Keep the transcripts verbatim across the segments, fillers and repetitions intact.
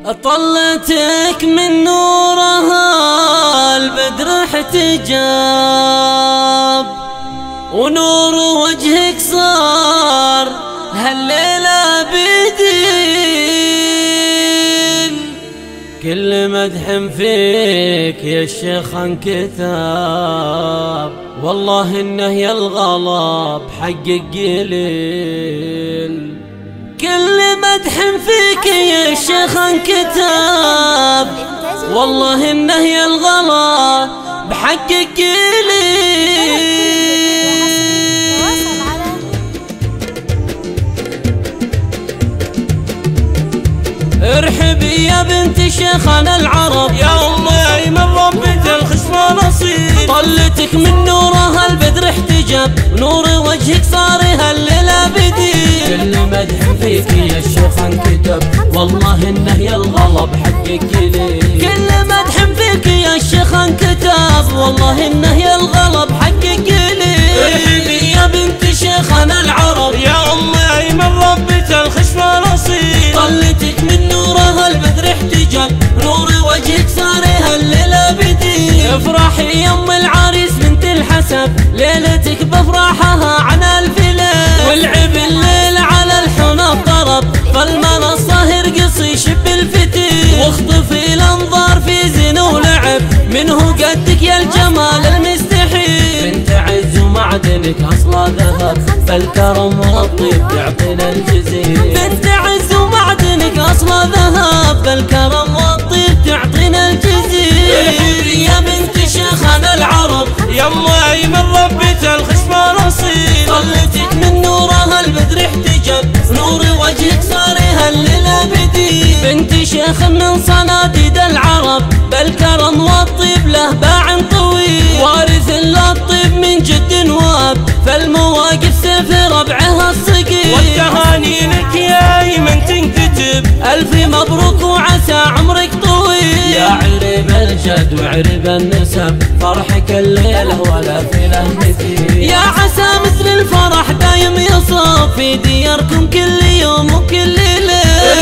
طلتك من نورها البدر احتجاب، ونور وجهك صار هالليلة بدين. كل مدح فيك يا الشيخ انكتاب، والله انه يا الغلا بحقك قليل. كل مدح فيك يا الشيخ انكتاب، والله انه يا الغلا بحقك قليل. ارحبي يا بنت شيخنا العرب، يا امي من ربة الخشمة نصيب. طلتك من نورها البدر احتجاب، نور وجهك صار هالليلة بدين. كل مدح فيك يا الشيخ انكتب، والله انه يا الغلا بحقك قليل. كل مدح فيك يا الشيخ انكتب، والله انه يا الغلا بحقك قليل. ارحبي يا بنت شيخنا العرب، يا امي من ربة الخشمة نصيب. طلتك من نورها البدر احتجاب، نور وجهك صار هالليلة بدين. افرحي يا ام العريس بنت الحسب، ليلتك بفرحها عن الف ليل. والعب الليل على الحنى طرب، فالمنصة هرقص يشب الفتيل. واخطفي الانظار في زين ولعب، منه قدك يا الجمال المستحيل. بنت عز ومعدنك اصلا ذهب، فالكرم والطيب تعطينا الجزيل. بنت عز ومعدنك اصلا ذهب، فالكرم والطيب تعطينا الجزيل. ارحبي يا بنت شيخنا العرب، يا امي من ربة الخشمة نصيب. طلتك من نورها البدر احتجاب، نور وجهك صار هالليلة بدين. بنت شيخ من صناديد العرب، بالكرم والطيب له باع طويل. وارث للطيب من جد واب، فالمواقف سيف ربعها الصقيل. والتهاني لك يا ايمن تنكتب، الف مبروك وعسى عمرك طويل. يا عرب الجد وعرب النسب، فرحك الليله ولا في له مثيل. يا عسى مثل الفرح دايم يصاب في دياركم كل يوم وكل ليله.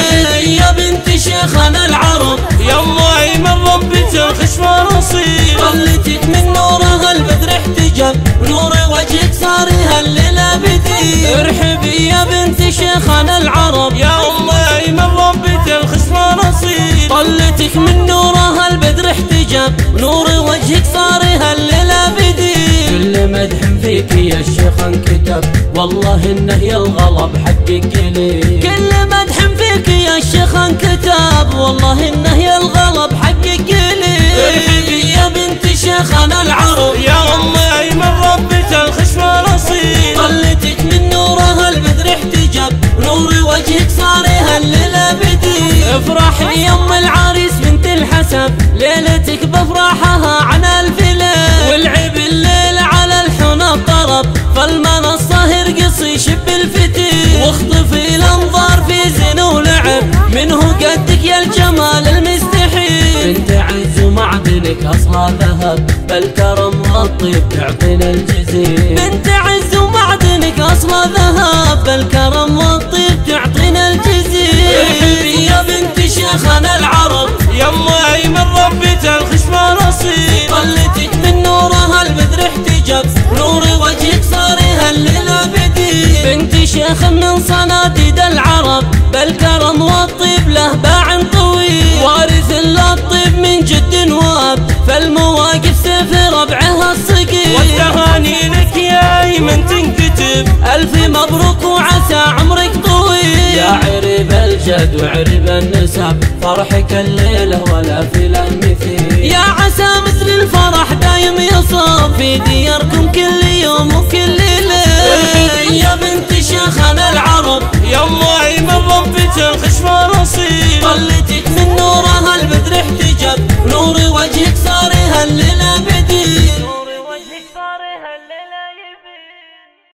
يا بنت شيخنا العرب، يا امي من ربة الخشمة نصيب. طلتك من نورها البدر احتجاب، نور وجهك صار هالليلة بدين. ارحبي يا بنت شيخنا العرب، يا امي من ربة الخشمة نصيب. طلتك من نورها البدر احتجاب، نور وجهك صار هالليلة بدين. كل مدح فيك يا الشيخ انكتب، والله انه يا الغلا بحقك قليل. كل مدح فيك يا الشيخ انكتب، والله انه يا الغلا بحقك قليل. ارحبي يا بنت شيخنا العرب، يا امي من ربة الخشمة نصيب. طلتك من نورها البدر احتجاب، نور وجهك صار هالليلة بدين. افرحي يا ام العريس بنت الحسب، ليلتك بفرحها عن الف ليل. والعب الليل على الحنى طرب، فالمنصة هرقص يشب الفتيل. واخطفي الانظار في زين ولعب، منه قدك يا الجمال المستحيل. بنت عز ومعدنك اصلا ذهب، فالكرم والطيب تعطينا الجزيل. بنت عز ومعدنك اصلا ذهب، فالكرم والطيب تعطينا الجزيل. ارحبي يا بنت شيخنا العرب، يا امي من ربة الخشمة نصيب. طلتك من نورها البدر احتجاب، نور وجهك صار هالليلة بدين. بنت شيخ من صناديد العرب، بالكرم والطيب له باع طويل. وارث للطيب من جد واب، فالمواقف سيف ربعها الصقيل. والتهاني لك يا ايمن تنكتب، الف مبروك وعسى عمرك طويل. يا عرب الجد وعرب النسب، فرحك الليله ولا في له مثيل. يا عسى مثل الفرح دايم يصاب في دياركم كل